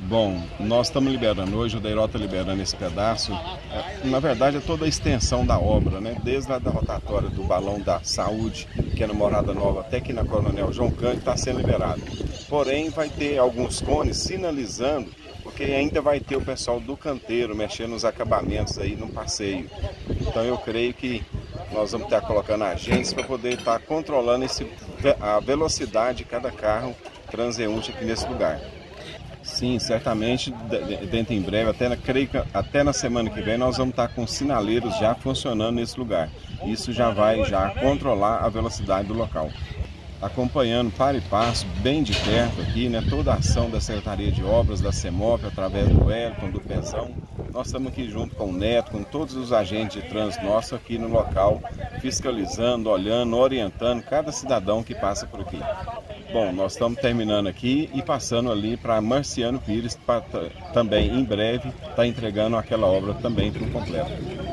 Bom, nós estamos liberando hoje, o DEIROT está liberando esse pedaço. Na verdade, é toda a extensão da obra, né? Desde a da rotatória do Balão da Saúde, que é no Morada Nova, até aqui na Coronel João Cândido, está sendo liberado. Porém, vai ter alguns cones sinalizando, porque ainda vai ter o pessoal do canteiro mexendo nos acabamentos aí no passeio. Então, eu creio que nós vamos estar colocando agentes para poder estar controlando a velocidade de cada carro transeunte aqui nesse lugar. Sim, certamente, dentro em breve, creio que até na semana que vem, nós vamos estar com sinaleiros já funcionando nesse lugar. Isso já vai controlar a velocidade do local. Acompanhando para e passo, bem de perto aqui, né, toda a ação da Secretaria de Obras, da CEMOP, através do Wellington, do Pezão. Nós estamos aqui junto com o Neto, com todos os agentes de trânsito nossos aqui no local, fiscalizando, olhando, orientando cada cidadão que passa por aqui. Bom, nós estamos terminando aqui e passando ali para Marciano Pires, para também em breve estar entregando aquela obra também por completo.